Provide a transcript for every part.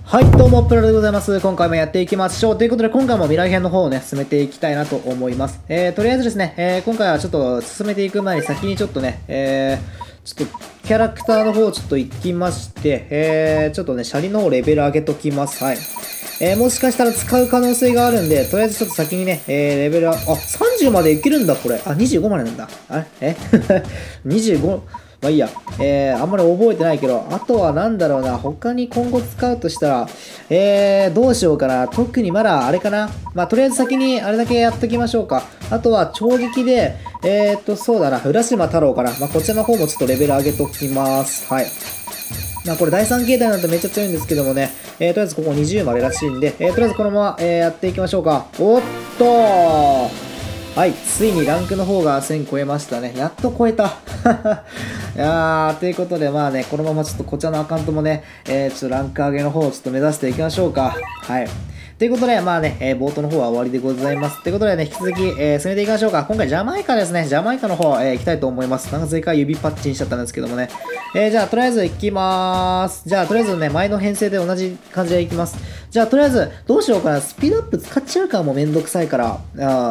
はい、どうも、プロでございます。今回もやっていきましょう。ということで、今回も未来編の方をね、進めていきたいなと思います。とりあえずですね、今回はちょっと進めていく前に先にちょっとね、ちょっとキャラクターの方をちょっと行きまして、ちょっとね、シャリの方レベル上げときます。はい。もしかしたら使う可能性があるんで、とりあえずちょっと先にね、レベル30までいけるんだ、これ。あ、25までなんだ。あれ25、まあいいや。あんまり覚えてないけど、あとはなんだろうな、他に今後使うとしたら、どうしようかな。特にまだあれかな。まあとりあえず先にあれだけやっときましょうか。あとは超撃で、そうだな、浦島太郎かな。まあこちらの方もちょっとレベル上げときます。はい。まあこれ第3形態なんてめっちゃ強いんですけどもね、とりあえずここ20までらしいんで、とりあえずこのまま、やっていきましょうか。おっとはい、ついにランクの方が1000超えましたね。やっと超えた。いやー、ということで、まあね、このままちょっとこちらのアカウントもね、ちょっとランク上げの方をちょっと目指していきましょうか。はい。ということで、まあね、冒頭の方は終わりでございます。ということでね、引き続き、進めていきましょうか。今回、ジャマイカですね。ジャマイカの方、行きたいと思います。なぜか指パッチンしちゃったんですけどもね。じゃあ、とりあえず行きまーす。じゃあ、とりあえずね、前の編成で同じ感じで行きます。じゃあ、とりあえず、どうしようかな。スピードアップ使っちゃうかもめんどくさいから。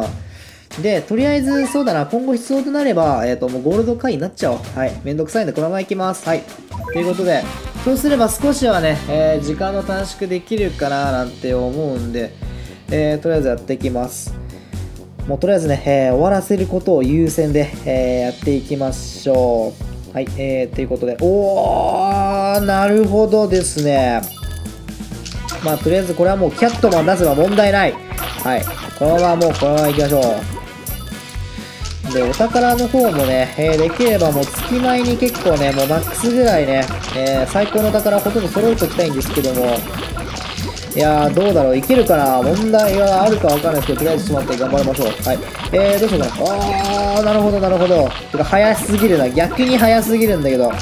で、とりあえず、そうだな、今後必要となれば、もうゴールド会員になっちゃおう。はい。めんどくさいんで、このまま行きます。はい。ということで、そうすれば少しはね、時間の短縮できるかななんて思うんで、とりあえずやっていきます。もうとりあえずね、終わらせることを優先で、やっていきましょう。はい。ということで、なるほどですね。まあ、とりあえずこれはもうキャットマン出せば問題ない。はい。このままもうこのまま行きましょう。で、お宝の方もね、できればもう月前に結構ね、もうマックスぐらいね、最高の宝ほとんど揃えておきたいんですけども、いやー、どうだろう、いけるかな、問題があるかわかんないですけど、とりあえずちょっと待って頑張りましょう。はい。どうしようかな。なるほど、なるほど。てか、早すぎるな。逆に早すぎるんだけど。はい。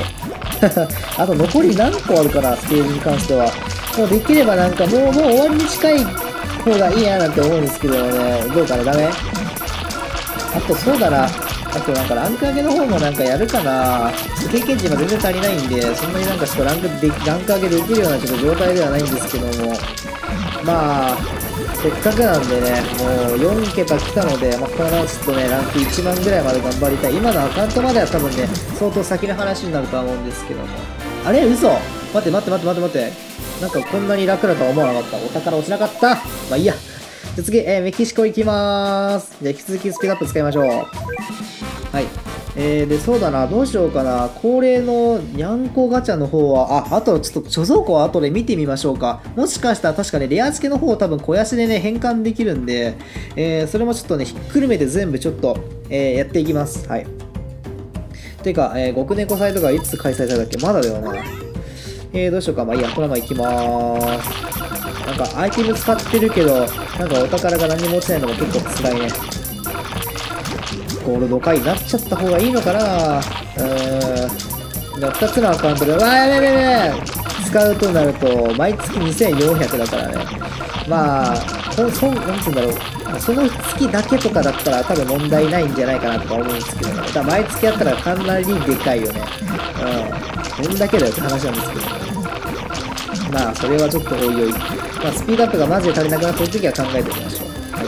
あと残り何個あるかな、ステージに関しては。もうできればなんかもう終わりに近い方がいいななんて思うんですけどね、どうかな、ダメ？あとそうだな。あとなんかランク上げの方もなんかやるかな。経験値今全然足りないんで、そんなになんかちょっとランク上げできるようなちょっと状態ではないんですけども。まあ、せっかくなんでね、もう4桁来たので、まあこのままちょっとね、ランク1万ぐらいまで頑張りたい。今のアカウントまでは多分ね、相当先の話になるとは思うんですけども。あれ嘘待って。なんかこんなに楽だとは思わなかった。お宝落ちなかった。まあいいや。じゃ次、メキシコ行きまーす。じゃあ引き続きスピードアップ使いましょう。はい。で、そうだな。どうしようかな。恒例のニャンコガチャの方は、あとちょっと貯蔵庫は後で見てみましょうか。もしかしたら確かね、レア付けの方を多分肥やしでね、変換できるんで、それもちょっとね、ひっくるめて全部ちょっと、やっていきます。はい。てか、極猫祭とかいつ開催されたっけ？まだだよな。どうしようか。まあいいや、このまま行きまーす。なんかアイテム使ってるけど、なんかお宝が何も落ちないのが結構辛いね。ゴールド回になっちゃった方がいいのかな。2つのアカウントで、やべ使うとなると、毎月2400だからね。まあ、なんつうんだろう。その月だけとかだったら多分問題ないんじゃないかなとか思うんですけどね。だ毎月やったらかなりでかいよね。どんだけだよって話なんですけどね。まあ、それはちょっとおいおい。まあ、スピードアップがマジで足りなくなってるときは考えておきましょう。はい。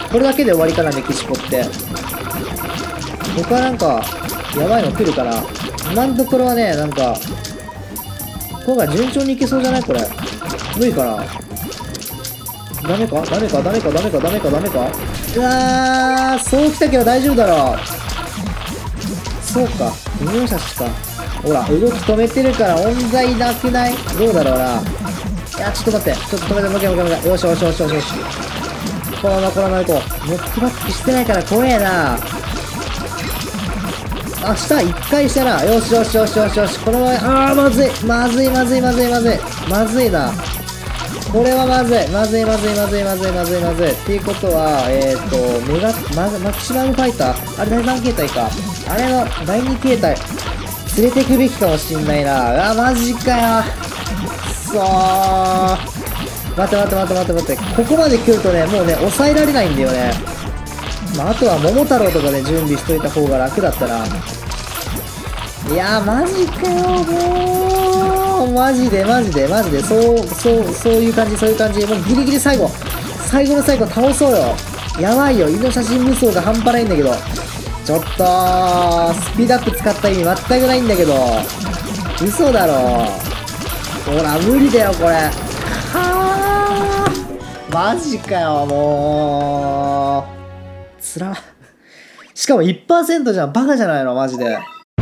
これだけで終わりかな、メキシコって。他なんか、やばいの来るかな。今のところはね、なんか、今回順調にいけそうじゃないこれ。無理かな。ダメかうわー、そう来たけど大丈夫だろう。そうか、微妙差しか。ほら、動き止めてるから温罪なくない？どうだろうな。いや、ちょっと待って。ちょっと止めて、もう一回。よし。このまま行こう。ノックバックしてないから怖えな。一回したな。よし。このまま、まずいな。これはまずい。っていうことは、マキシマムファイターあれ第3形態か。あれの第2形態。連れてくべきかもしんないな。マジかよ。待って。ここまで来るとね、もうね、抑えられないんだよね。まあ、あとは桃太郎とかで準備しといた方が楽だったな。いやー、マジかよ、もう。 マジで、そういう感じ、そういう感じ。もうギリギリ最後の最後倒そうよ。やばいよ、犬の写真無双が半端ないんだけど。ちょっとスピードアップ使った意味全くないんだけど。嘘だろ。ほら、無理だよ、これ。はぁ。マジかよ、もう。つら。しかも 1% じゃん。バカじゃないの、マジで。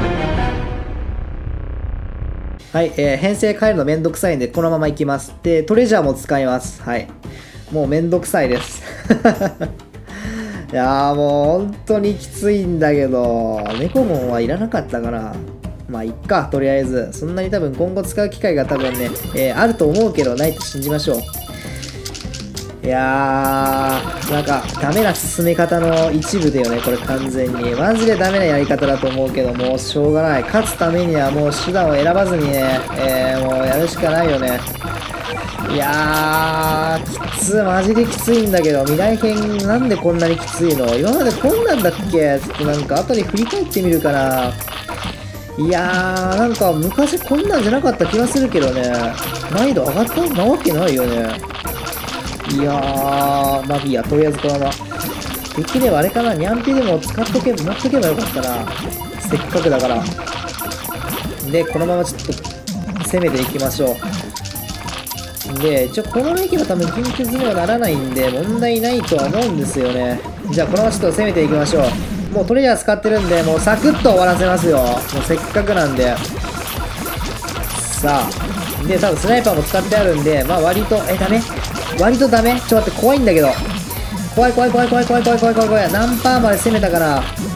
はい、編成変えるのめんどくさいんで、このままいきます。で、トレジャーも使います。はい。もうめんどくさいです。いやーもう本当にきついんだけど、ネコモンはいらなかったかな。まあいっか、とりあえず。そんなに多分今後使う機会が多分ね、あると思うけど、ないと信じましょう。いやー、なんかダメな進め方の一部だよね、これ完全に。マジでダメなやり方だと思うけど、もうしょうがない。勝つためにはもう手段を選ばずにね、もうやるしかないよね。いやー、きつ、マジできついんだけど、未来編なんでこんなにきついの？今までこんなんだっけ？ちょっとなんか後で振り返ってみるかな。いやー、なんか昔こんなんじゃなかった気がするけどね。難易度上がったなわけないよね。いやー、まあいいや、とりあえずこのまま。できればあれかな、ニャンピでも使っとけば、持っとけばよかったな。せっかくだから。で、このままちょっと攻めていきましょう。で、このままいけば多分緊急にはならないんで、問題ないとは思うんですよね。じゃあ、このままちょっと攻めていきましょう。もうトレジャー使ってるんで、もうサクッと終わらせますよ。もうせっかくなんで。さあ。で、多分スナイパーも使ってあるんで、まあ割と、ダメ？割とダメ？ちょっと待って、怖いんだけど。怖い。何パーまで攻めたかな。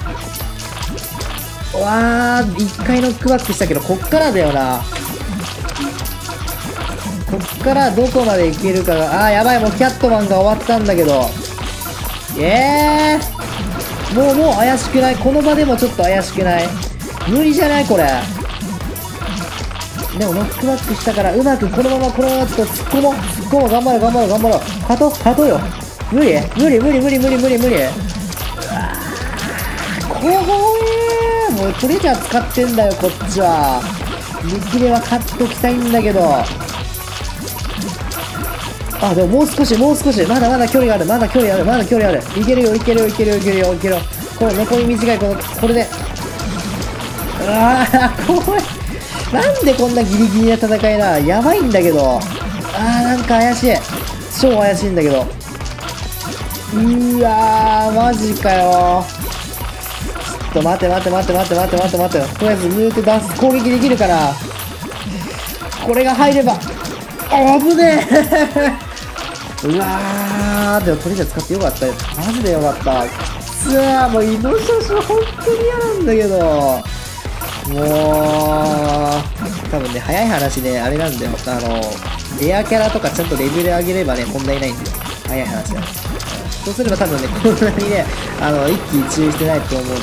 うわー、一回ノックバックしたけど、こっからだよな。こっからどこまでいけるかが、やばい、もうキャットマンが終わったんだけど。もう怪しくない？この場でもちょっと怪しくない？無理じゃないこれ。でもノックバックしたから、うまくこのままちょっと突っ込もう。頑張ろう。勝とうよ。無理。怖え。もうトレジャー使ってんだよ、こっちは。できれば勝っときたいんだけど。でももう少し。まだ距離がある。いけるよ。この残り短い、これで。怖い。なんでこんなギリギリな戦いな。やばいんだけど。なんか怪しい。超怪しいんだけど。うわー、マジかよ。ちょっと待て。とりあえずムート出す。攻撃できるから。これが入れば。危ねえ。うわー、でもトレジャー使ってよかったよ。マジでよかった。もう移動写真本当に嫌なんだけど。もう、多分ね、早い話ね、あれなんだよ。レアキャラとかちゃんとレベル上げればね、問題ないんだよ。早い話だ。そうすれば多分ね、こんなにね、一喜一憂してないと思うんで、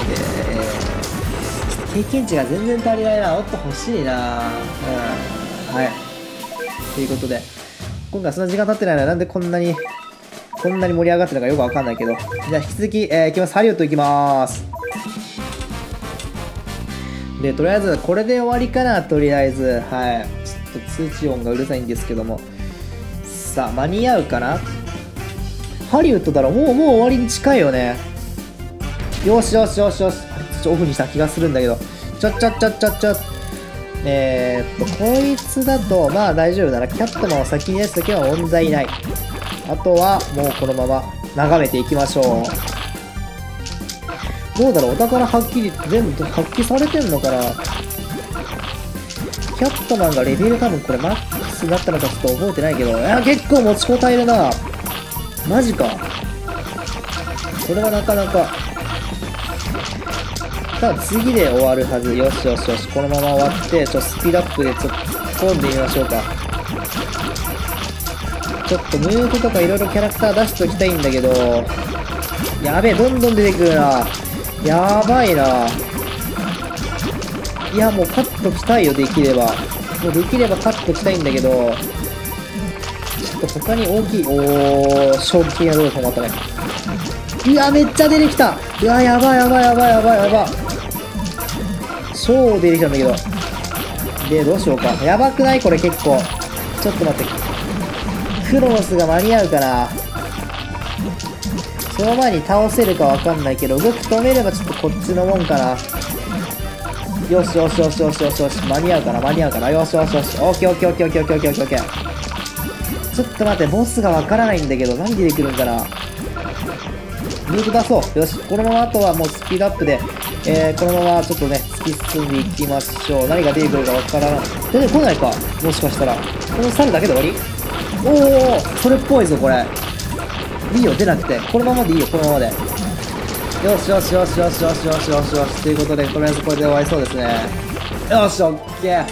経験値が全然足りないな。もっと欲しいな。はい。ということで、今回そんな時間経ってないのはなんでこんなに盛り上がってるのかよくわかんないけど。じゃあ引き続き、いきます。ハリウッド行きまーす。で、とりあえず、これで終わりかな、とりあえず。はい。ちょっと通知音がうるさいんですけども。さあ、間に合うかな？ハリウッドだろ。もう終わりに近いよね。よし。ちょっとオフにした気がするんだけど。こいつだと、まあ大丈夫だな。キャットマンを先に出すときは問題ない。あとは、もうこのまま眺めていきましょう。どうだろう、お宝はっきり全部発揮されてんのかな。キャットマンがレベル多分これマックスだったのかちょっと覚えてないけど、結構持ちこたえるな。マジか。これはなかなか。多分次で終わるはず。よし。このまま終わって、スピードアップで突っ込んでみましょうか。ちょっとムーブとかいろいろキャラクター出しておきたいんだけど、やべえ、どんどん出てくるな。やばいな。いや、もうカットきたいよ、できれば。もうできればカットきたいんだけど、ちょっと他に大きい、衝撃的な動作もあったね。いや、めっちゃ出てきた。うわ、やばい。超出てきたんだけど。 で、どうしようか。やばくないこれ結構。ちょっと待って。クロノスが間に合うかな。その前に倒せるかわかんないけど、動き止めればちょっとこっちのもんかな。よしよしよしよしよしよし。間に合うかな間に合うかな。よしよしよし。オッケーオッケーオッケーオッケーオッケーオッケーオッケー。ちょっと待って、ボスがわからないんだけど、何出てくるんかな。ルート出そう。よし。このままあとはもうスピードアップで、このままちょっとね、突き進んでいきましょう。何が出てくるかわからない。出てこないかもしかしたら。この猿だけで終わり。おお、それっぽいぞ、これ。いいよ、出なくて。このままでいいよ、このままで。よしよしよしよしよしよしよしよし。ということで、とりあえずこれで終わりそうですね。よし、オッケー。は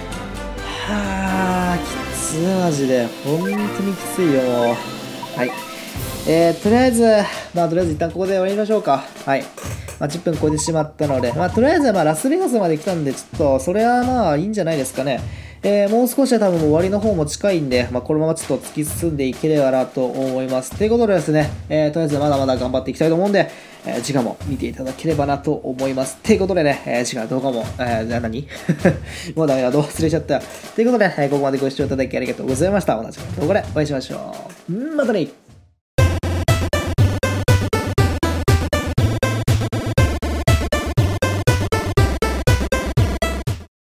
あ、きつい、マジで。本当にきついよ、もう。はい。とりあえず、とりあえず一旦ここで終わりましょうか。はい。10分超えてしまったので、とりあえずラスベガスまで来たんで、ちょっと、それはいいんじゃないですかね。もう少しで多分終わりの方も近いんで、このままちょっと突き進んでいければなと思います。ということでですね、とりあえずまだまだ頑張っていきたいと思うんで、次回も見ていただければなと思います。ということでね、次回動画も、何もうダメだ、どう忘れちゃった。ということで、ここまでご視聴いただきありがとうございました。同じ動画でお会いしましょう。またね。